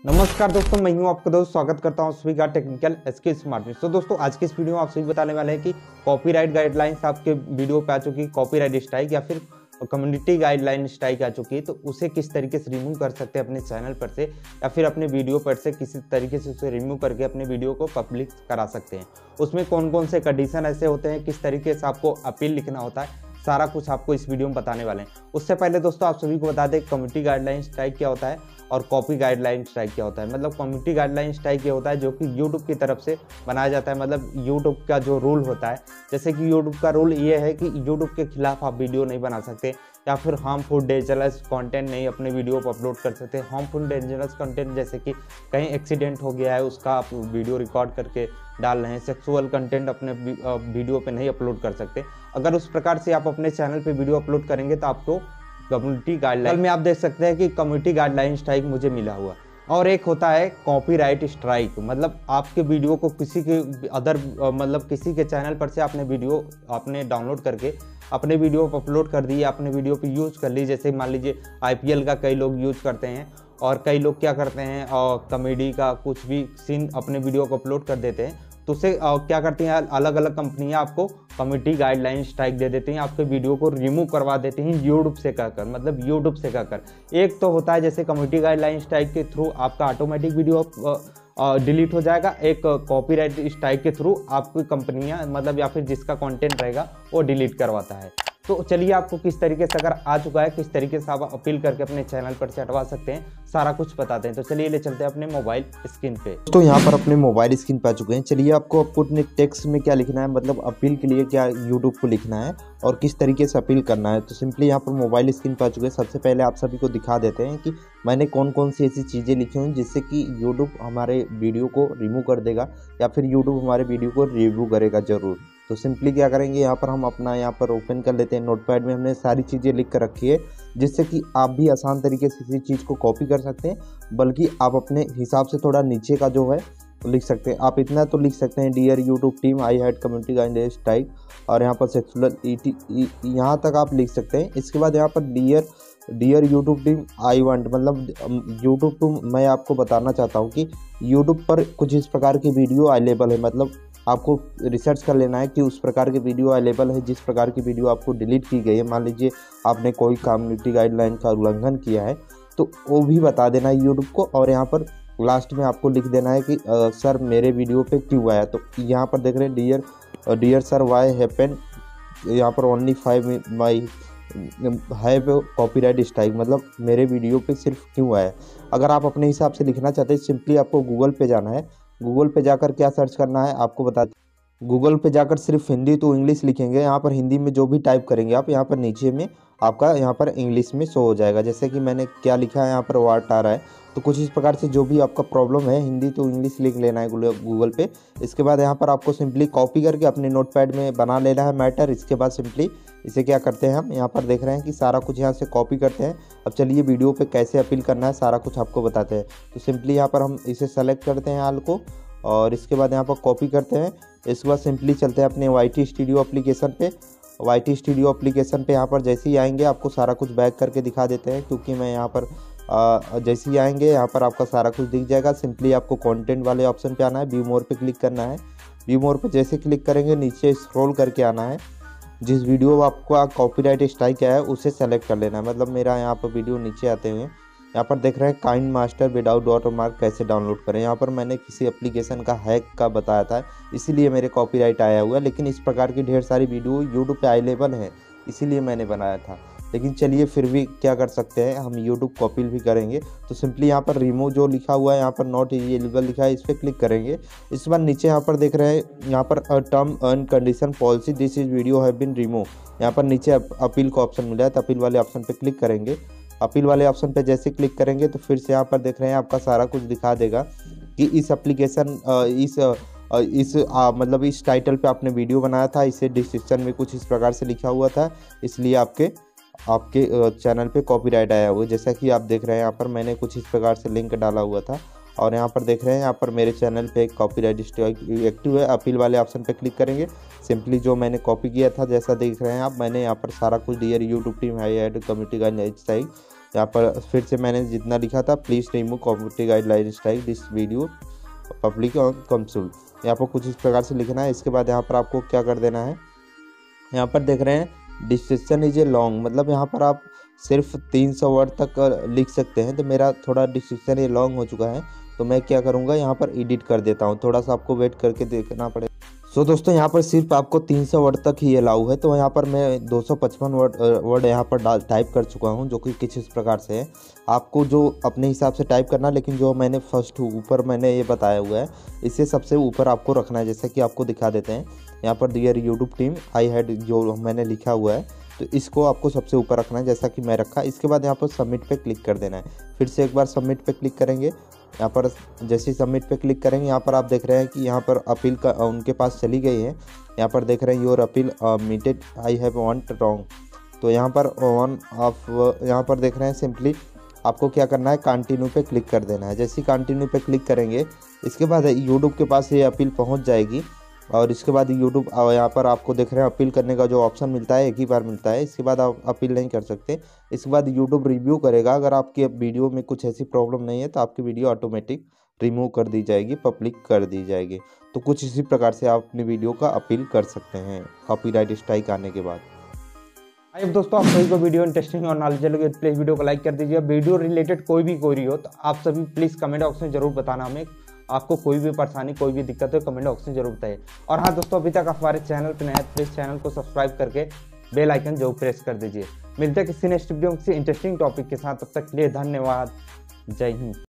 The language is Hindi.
नमस्कार दोस्तों, मैं हूं आपका दोस्त। स्वागत करता हूं सभी का टेक्निकल एसके स्मार्ट में। तो दोस्तों, आज के इस वीडियो में आप सभी बताने वाले हैं कि कॉपीराइट गाइडलाइंस आपके वीडियो पे आ चुकी है, कॉपीराइट स्ट्राइक या फिर कम्युनिटी गाइडलाइन स्ट्राइक आ चुकी है, तो उसे किस तरीके से रिमूव कर सकते हैं अपने चैनल पर से या फिर अपने वीडियो पर से किसी तरीके से उसे रिमूव करके अपने वीडियो को पब्लिक करा सकते हैं। उसमें कौन कौन से कंडीशन ऐसे होते हैं, किस तरीके से आपको अपील लिखना होता है, सारा कुछ आपको इस वीडियो में बताने वाले हैं। उससे पहले दोस्तों, आप सभी को बता दें कम्युनिटी गाइडलाइन स्ट्राइक क्या होता है और कॉपी गाइडलाइन स्ट्राइक क्या होता है। मतलब कम्युनिटी गाइडलाइन स्ट्राइक ये होता है जो कि यूट्यूब की तरफ से बनाया जाता है। मतलब यूट्यूब का जो रूल होता है, जैसे कि यूट्यूब का रूल ये है कि यूट्यूब के खिलाफ आप वीडियो नहीं बना सकते या फिर हार्मफुल डेंजरस कंटेंट नहीं अपने वीडियो पर अपलोड कर सकते। हार्मफुल डेंजरस कंटेंट जैसे कि कहीं एक्सीडेंट हो गया है उसका आप वीडियो रिकॉर्ड करके डाल रहे हैं, सेक्सुअल कंटेंट अपने वीडियो पे नहीं अपलोड कर सकते। अगर उस प्रकार से आप अपने चैनल पे वीडियो अपलोड करेंगे तो आपको कम्युनिटी गाइडलाइन में आप देख सकते हैं कि कम्युनिटी गाइडलाइन स्ट्राइक मुझे मिला हुआ। और एक होता है कॉपीराइट स्ट्राइक, मतलब आपके वीडियो को किसी के मतलब किसी के चैनल पर से आपने वीडियो आपने डाउनलोड करके अपने वीडियो पर अपलोड कर दी, अपने वीडियो पे यूज़ कर ली। जैसे मान लीजिए आईपीएल का कई लोग यूज़ करते हैं और कई लोग क्या करते हैं और कॉमेडी का कुछ भी सीन अपने वीडियो को अपलोड कर देते हैं, तो उसे क्या करती हैं अलग अलग कंपनियां आपको कम्युनिटी गाइडलाइन स्ट्राइक दे देती हैं, आपके वीडियो को रिमूव करवा देती हैं यूट्यूब से कहकर। मतलब यूट्यूब से कहकर एक तो होता है जैसे कम्युनिटी गाइडलाइन स्ट्राइक के थ्रू आपका ऑटोमेटिक वीडियो डिलीट हो जाएगा, एक कॉपीराइट स्ट्राइक के थ्रू आपकी कंपनियां मतलब या फिर जिसका कंटेंट रहेगा वो डिलीट करवाता है। तो चलिए आपको किस तरीके से अगर आ चुका है किस तरीके से आप अपील करके अपने चैनल पर से हटवा सकते हैं, सारा कुछ बताते हैं। तो चलिए ले चलते हैं अपने मोबाइल स्क्रीन पे। तो यहाँ पर अपने मोबाइल स्क्रीन पे आ चुके हैं। चलिए आपको अपने टेक्स्ट में क्या लिखना है, मतलब अपील के लिए क्या यूट्यूब को लिखना है और किस तरीके से अपील करना है। तो सिंपली यहाँ पर मोबाइल स्क्रीन पे आ चुके हैं। सबसे पहले आप सभी को दिखा देते हैं कि मैंने कौन कौन सी ऐसी चीज़ें लिखी हुई जिससे कि यूट्यूब हमारे वीडियो को रिमूव कर देगा या फिर यूट्यूब हमारे वीडियो को रिव्यू करेगा ज़रूर। तो सिंपली क्या करेंगे, यहाँ पर हम अपना यहाँ पर ओपन कर लेते हैं। नोटपैड में हमने सारी चीज़ें लिख कर रखी है जिससे कि आप भी आसान तरीके से किसी चीज़ को कॉपी कर सकते हैं, बल्कि आप अपने हिसाब से थोड़ा नीचे का जो है लिख सकते हैं। आप इतना तो लिख सकते हैं, dear YouTube team I had community guideline strike, और यहाँ पर सेक्सुअल यहाँ तक आप लिख सकते हैं। इसके बाद यहाँ पर dear YouTube team I want, मतलब यूट्यूब टू मैं आपको बताना चाहता हूँ कि यूट्यूब पर कुछ इस प्रकार की वीडियो अवेलेबल है। मतलब आपको रिसर्च कर लेना है कि उस प्रकार की वीडियो अवेलेबल है जिस प्रकार की वीडियो आपको डिलीट की गई है। मान लीजिए आपने कोई कम्युनिटी गाइडलाइन का उल्लंघन किया है तो वो भी बता देना है यूट्यूब को, और यहाँ पर लास्ट में आपको लिख देना है कि सर मेरे वीडियो पे क्यों आया। तो यहाँ पर देख रहे हैं डियर सर वाई हैपन, यहाँ पर only 5 my have copyright strike, मतलब मेरे वीडियो पे सिर्फ क्यों आया। अगर आप अपने हिसाब से लिखना चाहते हैं, सिंपली आपको गूगल पे जाना है। गूगल पे जाकर क्या सर्च करना है आपको बता, गूगल पे जाकर सिर्फ हिंदी टू इंग्लिश लिखेंगे। यहाँ पर हिंदी में जो भी टाइप करेंगे आप, यहाँ पर नीचे में आपका यहाँ पर इंग्लिश में शो हो जाएगा। जैसे कि मैंने क्या लिखा है, यहाँ पर वाट आ रहा है। तो कुछ इस प्रकार से जो भी आपका प्रॉब्लम है हिंदी टू इंग्लिश लिख लेना है गूगल पे। इसके बाद यहाँ पर आपको सिंपली कॉपी करके अपने नोटपैड में बना लेना है मैटर। इसके बाद सिंपली इसे क्या करते हैं, हम यहाँ पर देख रहे हैं कि सारा कुछ यहाँ से कॉपी करते हैं। अब चलिए वीडियो पे कैसे अपील करना है सारा कुछ आपको बताते हैं। तो सिंपली यहाँ पर हम इसे सेलेक्ट करते हैं हाल को, और इसके बाद यहाँ पर कॉपी करते हैं। इसके बाद सिंपली चलते हैं अपने YT स्टूडियो एप्लीकेशन पे। YT स्टूडियो एप्लीकेशन पे यहाँ पर जैसे ही आएंगे आपको सारा कुछ बैक करके दिखा देते हैं, क्योंकि मैं यहाँ पर जैसे ही आएंगे यहाँ पर आपका सारा कुछ दिख जाएगा। सिंपली आपको कंटेंट वाले ऑप्शन पे आना है, व्यू मोर पे क्लिक करना है। व्यू मोर पे जैसे क्लिक करेंगे नीचे स्क्रॉल करके आना है, जिस वीडियो आपको कॉपीराइट स्ट्राइक आया है उसे सेलेक्ट कर लेना है। मतलब मेरा यहाँ पर वीडियो नीचे आते हुए यहाँ पर देख रहे हैं काइंड मास्टर विदाउट वाटरमार्क कैसे डाउनलोड करें। यहाँ पर मैंने किसी एप्लीकेशन का हैक का बताया था, इसीलिए मेरे कॉपीराइट आया हुआ है। लेकिन इस प्रकार की ढेर सारी वीडियो यूट्यूब पे अवेलेबल है, इसीलिए मैंने बनाया था। लेकिन चलिए फिर भी क्या कर सकते हैं, हम यूट्यूब को अपील भी करेंगे। तो सिंपली यहाँ पर रिमूव जो लिखा हुआ है, यहाँ पर नॉट एलिजिबल लिखा है, इस पर क्लिक करेंगे। इस बार नीचे यहाँ पर देख रहे हैं यहाँ पर term and condition policy this is video have been remove. यहाँ पर नीचे अपील का ऑप्शन मिला है, तो अपील वाले ऑप्शन पर क्लिक करेंगे। अपील वाले ऑप्शन पे जैसे क्लिक करेंगे तो फिर से यहाँ पर देख रहे हैं आपका सारा कुछ दिखा देगा कि इस एप्लीकेशन मतलब इस टाइटल पे आपने वीडियो बनाया था, इसे डिस्क्रिप्शन में कुछ इस प्रकार से लिखा हुआ था, इसलिए आपके चैनल पे कॉपीराइट आया हुआ है। जैसा कि आप देख रहे हैं यहाँ पर मैंने कुछ इस प्रकार से लिंक डाला हुआ था, और यहाँ पर देख रहे हैं यहाँ पर मेरे चैनल पे एक कॉपीराइट स्ट्राइक एक्टिव है। अपील वाले ऑप्शन पे क्लिक करेंगे। सिंपली जो मैंने कॉपी किया था जैसा देख रहे हैं आप, मैंने यहाँ पर सारा कुछ डियर यूट्यूब टीम है कम्युनिटी गाइडलाइन स्ट्राइक यहाँ पर फिर से मैंने जितना लिखा था, please remove copyright guideline strike this video public on console, यहाँ पर कुछ इस प्रकार से लिखना है। इसके बाद यहाँ पर आपको क्या कर देना है, यहाँ पर देख रहे हैं डिस्क्रिप्शन इज ए लॉन्ग, मतलब यहाँ पर आप सिर्फ 300 वर्ड तक लिख सकते हैं। तो मेरा थोड़ा डिस्क्रिप्शन ये लॉन्ग हो चुका है, तो मैं क्या करूँगा, यहाँ पर एडिट कर देता हूँ। थोड़ा सा आपको वेट करके देखना पड़ेगा। सो दोस्तों, यहाँ पर सिर्फ आपको 300 वर्ड तक ही अलाउ है, तो यहाँ पर मैं 255 वर्ड यहाँ पर टाइप कर चुका हूँ, जो कि कुछ इस प्रकार से है। आपको जो अपने हिसाब से टाइप करना, लेकिन जो मैंने फर्स्ट ऊपर मैंने ये बताया हुआ है, इससे सबसे ऊपर आपको रखना है। जैसे कि आपको दिखा देते हैं, यहाँ पर dear YouTube team I had जो मैंने लिखा हुआ है, तो इसको आपको सबसे ऊपर रखना है, जैसा कि मैं रखा। इसके बाद यहाँ पर सबमिट पे क्लिक कर देना है। फिर से एक बार सबमिट पे क्लिक करेंगे। यहाँ पर जैसे ही सबमिट पे क्लिक करेंगे, यहाँ पर आप देख रहे हैं कि यहाँ पर अपील का उनके पास चली गई है। यहाँ पर देख रहे हैं your appeal meted I have want wrong. तो यहाँ पर ऑन ऑफ, यहाँ पर देख रहे हैं सिंपली आपको क्या करना है, कंटिन्यू पे क्लिक कर देना है। जैसे ही कंटिन्यू पे क्लिक करेंगे, इसके बाद यूट्यूब के पास ये अपील पहुँच जाएगी। और इसके बाद यूट्यूब यहाँ पर आपको देख रहे हैं अपील करने का जो ऑप्शन मिलता है, एक ही बार मिलता है। इसके बाद आप अपील नहीं कर सकते। इसके बाद यूट्यूब रिव्यू करेगा। अगर आपकी वीडियो में कुछ ऐसी प्रॉब्लम नहीं है, तो आपकी वीडियो ऑटोमेटिक रिमूव कर दी जाएगी, पब्लिक कर दी जाएगी। तो कुछ इसी प्रकार से आप अपनी वीडियो का अपील कर सकते हैं कॉपीराइट स्ट्राइक आने के बाद। अब दोस्तों, आप सभी को वीडियो इंटरेस्टिंग और नॉलेज लगे तो प्लीज़ वीडियो को लाइक कर दीजिए। वीडियो रिलेटेड कोई भी क्वेरी हो तो आप सभी प्लीज़ कमेंट बॉक्स में जरूर बताना। हमें आपको कोई भी परेशानी, कोई भी दिक्कत हो, कमेंट बॉक्स में जरूर बताइए। और हाँ दोस्तों, अभी तक आप हमारे चैनल पर नए हैं, प्लीज़ चैनल को सब्सक्राइब करके बेल आइकन जरूर प्रेस कर दीजिए। मिलते हैं किसी नेक्स्ट वीडियो में किसी इंटरेस्टिंग टॉपिक के साथ। तब तक के लिए धन्यवाद। जय हिंद।